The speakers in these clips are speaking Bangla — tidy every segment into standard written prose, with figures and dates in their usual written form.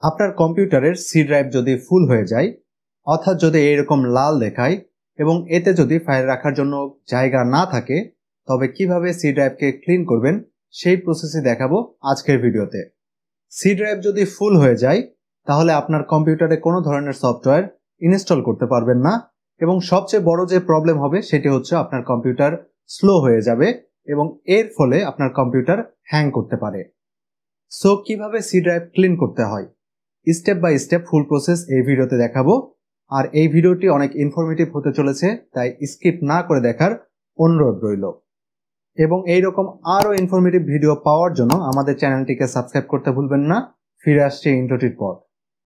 আপনার কম্পিউটারের সি ড্রাইভ যদি ফুল হয়ে যায়, অর্থাৎ যদি এরকম লাল দেখায় এবং এতে যদি ফাইল রাখার জন্য জায়গা না থাকে, তবে কিভাবে সি ড্রাইভকে ক্লিন করবেন সেই প্রসেসই দেখাবো আজকের ভিডিওতে। সি ড্রাইভ যদি ফুল হয়ে যায় তাহলে আপনার কম্পিউটারে কোনো ধরনের সফটওয়্যার ইনস্টল করতে পারবেন না এবং সবচেয়ে বড় যে প্রবলেম হবে সেটি হচ্ছে আপনার কম্পিউটার স্লো হয়ে যাবে এবং এর ফলে আপনার কম্পিউটার হ্যাং করতে পারে। সো কিভাবে সি ড্রাইভ ক্লিন করতে হয় step by step full process এই ভিডিওতে দেখাবো। আর এই ভিডিওটি অনেক ইনফরমেটিভ হতে চলেছে, তাই স্কিপ না করে দেখার অনুরোধ রইল। এবং এইরকম আরও ইনফরমেটিভ ভিডিও পাওয়ার জন্য আমাদের চ্যানেলটিকে সাবস্ক্রাইব করতে ভুলবেন না। ফিরে আসছে ইন্ট্রোটির পর।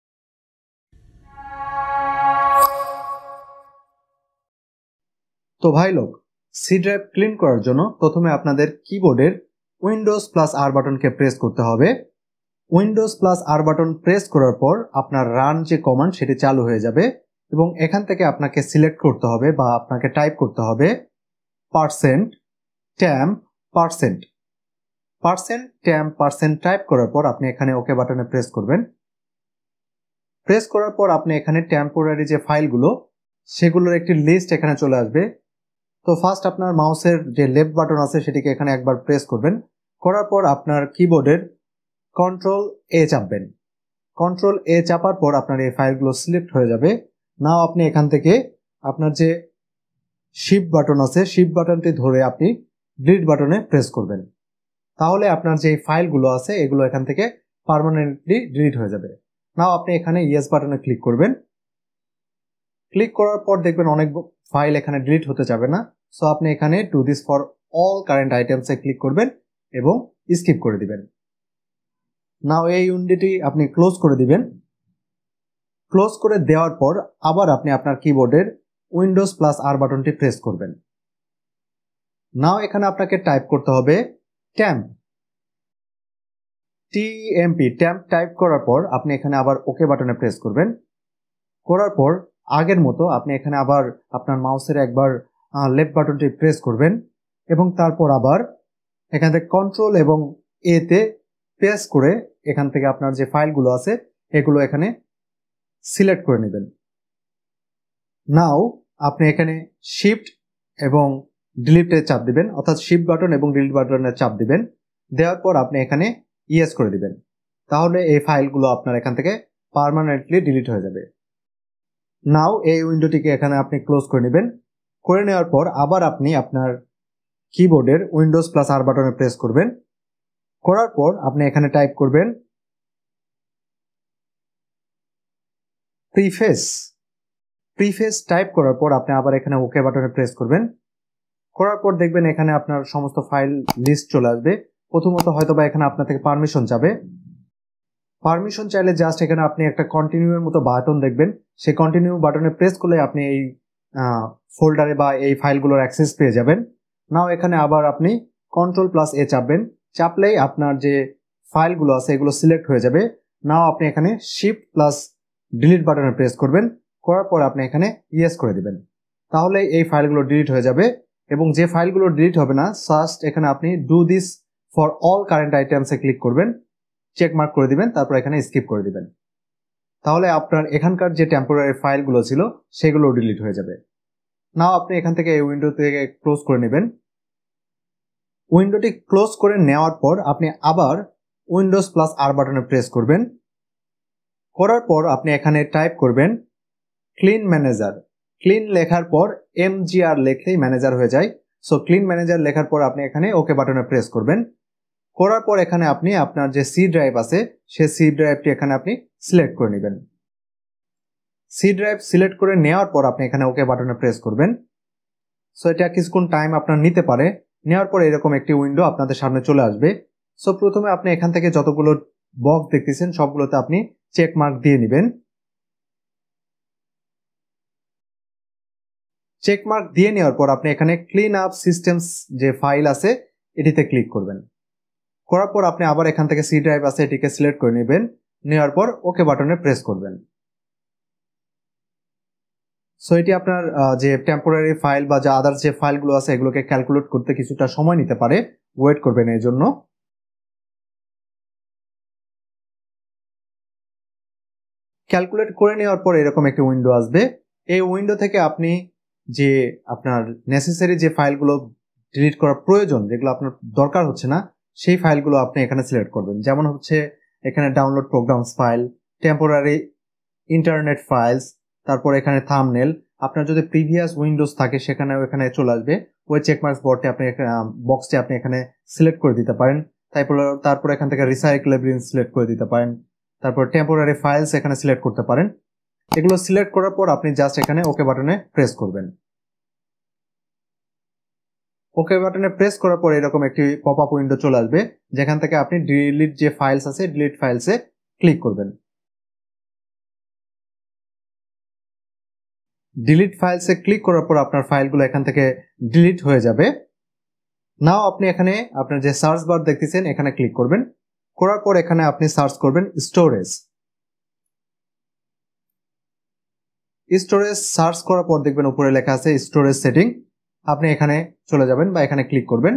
তো ভাই লোক, সি ড্রাইভ ক্লিন করার জন্য প্রথমে আপনাদের কিবোর্ডের উইন্ডোজ প্লাস আর বাটনকে প্রেস করতে হবে। Windows plus R button press করার পর আপনার রান যে কমান্ড সেটি চালু হয়ে যাবে এবং এখান থেকে আপনাকে সিলেক্ট করতে হবে বা আপনাকে টাইপ করতে হবে %temp%। টাইপ করার পর আপনি এখানে ওকে বাটনে প্রেস করবেন। প্রেস করার পর আপনি এখানে টেম্পোরারি যে ফাইলগুলো সেগুলোর একটি লিস্ট এখানে চলে আসবে। তো ফার্স্ট আপনার মাউসের যে লেফট বাটন আছে সেটিকে এখানে একবার প্রেস করবেন। করার পর আপনার কিবোর্ডের Ctrl+A চাপবেন। Ctrl+A চাপার পর আপনার এই ফাইলগুলো সিলেক্ট হয়ে যাবে। নাও আপনি এখান থেকে আপনার যে শিফট বাটন আছে শিফট বাটনটি ধরে আপনি ডিলিট বাটনে প্রেস করবেন। তাহলে আপনার যে ফাইলগুলো আছে এগুলো এখান থেকে পার্মানেন্টলি ডিলিট হয়ে যাবে। নাও আপনি এখানে ইয়েস বাটনে ক্লিক করবেন। ক্লিক করার পর দেখবেন অনেক ফাইল এখানে ডিলিট হতে যাবে না। সো আপনি এখানে do this for all current আইটেমসে ক্লিক করবেন এবং স্কিপ করে দিবেন। নাও এই উইন্ডোটি আপনি ক্লোজ করে দিবেন। ক্লোজ করে দেওয়ার পর আবার আপনি আপনার কিবোর্ডের উইন্ডোজ প্লাস আর বাটনটি প্রেস করবেন। নাও এখানে আপনাকে টাইপ করতে হবে temp temp টাইপ করার পর আপনি এখানে আবার ওকে বাটনে প্রেস করবেন। করার পর আগের মতো আপনি এখানে আবার আপনার মাউসের একবার লেফট বাটনটি প্রেস করবেন এবং তারপর আবার এখান থেকে কন্ট্রোল এবং এতে প্রেস করে এখান থেকে আপনার যে ফাইলগুলো আছে এগুলো এখানে সিলেক্ট করে নেবেন। নাও আপনি এখানে শিফট এবং ডিলিটে চাপ দিবেন, অর্থাৎ শিফট বাটন এবং ডিলিট বাটনের চাপ দিবেন। দেওয়ার পর আপনি এখানে ইয়েস করে দিবেন। তাহলে এই ফাইলগুলো আপনার এখান থেকে পার্মানেন্টলি ডিলিট হয়ে যাবে। নাও এই উইন্ডোটিকে এখানে আপনি ক্লোজ করে নেবেন। করে নেওয়ার পর আবার আপনি আপনার কিবোর্ডের উইন্ডোজ প্লাস আর বাটনে প্রেস করবেন। করার পর আপনি এখানে টাইপ করবেন প্রিফেস টাইপ করার পর আপনি আবার এখানে ওকে বাটনে প্রেস করবেন। করার পর দেখবেন এখানে আপনার সমস্ত ফাইল লিস্ট চলে আসবে। প্রথমত হয়তোবা এখানে আপনার থেকে পারমিশন যাবে। পারমিশন চাইলে জাস্ট এখানে আপনি একটা কন্টিনিউ এর মতো বাটন দেখবেন, সেই কন্টিনিউ বাটনে প্রেস করলে আপনি এই ফোল্ডারে বা এই ফাইলগুলোর অ্যাক্সেস পেয়ে যাবেন। নাও এখানে আবার আপনি Ctrl+A চাপবেন। চাপলেই আপনার যে ফাইলগুলো আছে এগুলো সিলেক্ট হয়ে যাবে। নাও আপনি এখানে শিফট প্লাস ডিলিট বাটনে প্রেস করবেন। করার পর আপনি এখানে ইয়েস করে দিবেন। তাহলে এই ফাইলগুলো ডিলিট হয়ে যাবে এবং যে ফাইলগুলো ডিলিট হবে না জাস্ট এখানে আপনি do this for all current আইটেমসে ক্লিক করবেন, চেক মার্ক করে দিবেন, তারপর এখানে স্কিপ করে দিবেন। তাহলে আপনার এখানকার যে টেম্পোরারি ফাইলগুলো ছিল সেগুলো ডিলিট হয়ে যাবে। নাও আপনি এখান থেকে এই উইন্ডো থেকে ক্লোজ করে নেবেন। উইন্ডোটি ক্লোজ করে নেওয়ার পর আপনি আবার উইন্ডোজ প্লাস আর বাটনে প্রেস করবেন। করার পর আপনি এখানে টাইপ করবেন ক্লিন ম্যানেজার। ক্লিন লেখার পর MGR লেখলেই ম্যানেজার হয়ে যায়। সো ক্লিন ম্যানেজার লেখার পর আপনি এখানে ওকে বাটনে প্রেস করবেন। করার পর এখানে আপনি আপনার যে সি ড্রাইভ আছে সেই সি ড্রাইভটি এখানে আপনি সিলেক্ট করে নেবেন। সি ড্রাইভ সিলেক্ট করে নেওয়ার পর আপনি এখানে ওকে বাটনে প্রেস করবেন। সো এটা কিছুক্ষণ টাইম আপনার নিতে পারে। নেওয়ার পর এরকম একটি উইন্ডো আপনাদের সামনে চলে আসবে। সো প্রথমে আপনি এখান থেকে যতগুলো বক্স দেখতেছেন সবগুলোতে আপনি চেক মার্ক দিয়ে নেবেন। চেক মার্ক দিয়ে নেওয়ার পর আপনি এখানে ক্লিন আপ সিস্টেমস যে ফাইল আছে এটিতে ক্লিক করবেন। করার পর আপনি আবার এখান থেকে সি ড্রাইভ আছে এটিকে সিলেক্ট করে নেবেন। নেওয়ার পর ওকে বাটনে প্রেস করবেন। সো এটি আপনার যে টেম্পোরারি ফাইল বা যা আদার্স যে ফাইলগুলো আছে এগুলোকে ক্যালকুলেট করতে কিছুটা সময় নিতে পারে, ওয়েট করবেন এই জন্য। ক্যালকুলেট করে নেওয়ার পর এরকম একটি উইন্ডো আসবে। এই উইন্ডো থেকে আপনি যে আপনার নেসেসারি যে ফাইলগুলো ডিলিট করার প্রয়োজন, যেগুলো আপনার দরকার হচ্ছে না, সেই ফাইলগুলো আপনি এখানে সিলেক্ট করবেন। যেমন হচ্ছে এখানে download programs file, temporary internet files, তারপর এখানে থাম্বনেল। আপনার যদি প্রিভিয়াস উইন্ডোজ থাকে সেখানেও এখানে চলে আসবে। ওই চেকমার্কস বক্সটি আপনি এখানে সিলেক্ট করে দিতে পারেন। তারপর এখান থেকে রিসাইকেলেবল সিলেক্ট করে দিতে পারেন। তারপর টেম্পোরারি ফাইলস এখানে সিলেক্ট করতে পারেন। এগুলো সিলেক্ট করার পর আপনি জাস্ট এখানে ওকে বাটনে প্রেস করবেন। ওকে বাটনে প্রেস করার পর এরকম একটি পপ আপ উইন্ডো চলে আসবে, যেখান থেকে আপনি ডিলিট যে ফাইলস আছে ডিলিট ফাইলসে ক্লিক করবেন। ডিলিট ফাইলসে ক্লিক করার পর আপনার ফাইলগুলো এখান থেকে ডিলিট হয়ে যাবে। নাও আপনি এখানে আপনার যে সার্চ বার দেখতেছেন এখানে ক্লিক করবেন। করার পর এখানে আপনি সার্চ করবেন স্টোরেজ। স্টোরেজ সার্চ করার পর দেখবেন উপরে লেখা আছে স্টোরেজ সেটিং। আপনি এখানে চলে যাবেন বা এখানে ক্লিক করবেন।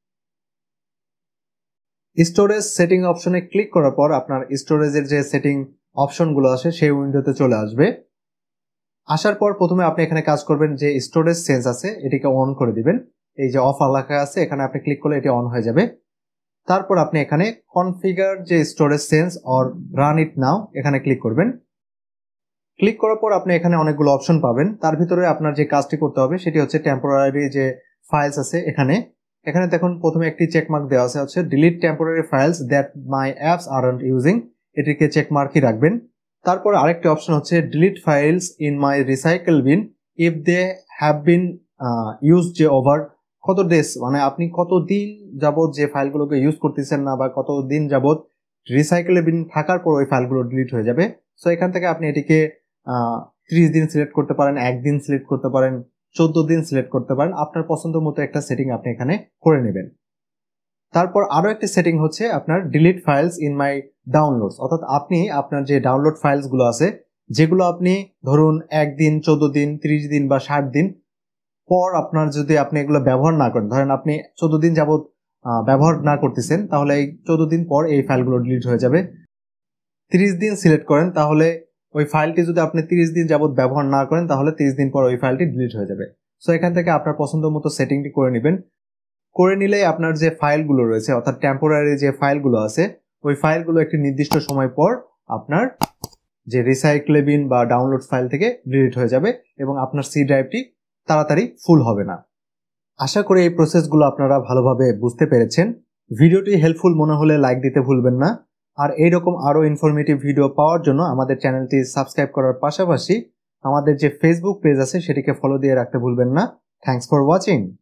স্টোরেজ সেটিং অপশনে ক্লিক করার পর আপনার স্টোরেজের যে সেটিং অপশনগুলো আছে সেই উইন্ডোতে চলে আসবে। আসার পর প্রথমে আপনি এখানে কাজ করবেন, যে স্টোরেজ সেন্স আছে এটিকে অন করে দিবেন। এই যে অফ লেখা আছে এখানে আপনি ক্লিক করলে এটি অন হয়ে যাবে। তারপর আপনি এখানে কনফিগার যে storage sense or run it now এখানে ক্লিক করবেন। ক্লিক করার পর আপনি এখানে অনেকগুলো অপশন পাবেন। তার ভিতরে আপনার যে কাজটি করতে হবে সেটি হচ্ছে টেম্পোরারি যে ফাইলস আছে এখানে দেখুন প্রথমে একটি চেকমার্ক দেওয়া আছে, হচ্ছে delete temporary files that my apps aren't using, এটিকে চেকমার্কই রাখবেন। তারপর আরেকটি অপশন হচ্ছে delete files in my recycle bin if they have been used যে ওভার কত ডেজ, মানে আপনি কতদিন যাবত যে ফাইলগুলোকে ইউজ করতেছেন না বা কতদিন যাবত রিসাইকেল বিন থাকার পর ওই ফাইলগুলো ডিলিট হয়ে যাবে। সো এখান থেকে আপনি এটিকে 30 দিন সিলেক্ট করতে পারেন, 1 দিন সিলেক্ট করতে পারেন, 14 দিন সিলেক্ট করতে পারেন। আপনার পছন্দ মতো একটা সেটিং আপনি এখানে করে নেবেন। তারপর আরো একটি সেটিং হচ্ছে আপনার delete files in my downloads, অর্থাৎ আপনি আপনার যে ডাউনলোড ফাইলস গুলো আছে যেগুলো আপনি ধরুন 1 দিন, 14 দিন, 30 দিন বা 60 দিন পর আপনার যদি আপনি এগুলো ব্যবহার না করেন, ধরেন আপনি 14 দিন যাবত ব্যবহার না করতেছেন, তাহলে এই 14 দিন পর এই ফাইলগুলো ডিলিট হয়ে যাবে। 30 দিন সিলেক্ট করেন, তাহলে ওই ফাইলটি যদি আপনি 30 দিন যাবত ব্যবহার না করেন তাহলে 30 দিন পর ওই ফাইলটি ডিলিট হয়ে যাবে। সো এখান থেকে আপনার পছন্দ মতো সেটিংটি করে নেবেন। করে নিলে আপনার যে ফাইলগুলো রয়েছে অর্থাৎ টেম্পোরারি যে ফাইলগুলো আছে ওই ফাইলগুলো একটি নির্দিষ্ট সময় পর আপনার যে রিসাইকেলেবল বা ডাউনলোড ফাইল থেকে ডিলিট হয়ে যাবে এবং আপনার সি ড্রাইভটি তাড়াতাড়ি ফুল হবে না। আশা করি এই প্রসেসগুলো আপনারা ভালোভাবে বুঝতে পেরেছেন। ভিডিওটি হেল্পফুল মনে হলে লাইক দিতে ভুলবেন না। আর এইরকম আরো ইনফরমেটিভ ভিডিও পাওয়ার জন্য আমাদের চ্যানেলটি সাবস্ক্রাইব করার পাশাপাশি আমাদের যে ফেসবুক পেজ আছে সেটিকে ফলো দিয়ে রাখতে ভুলবেন না। Thanks for watching.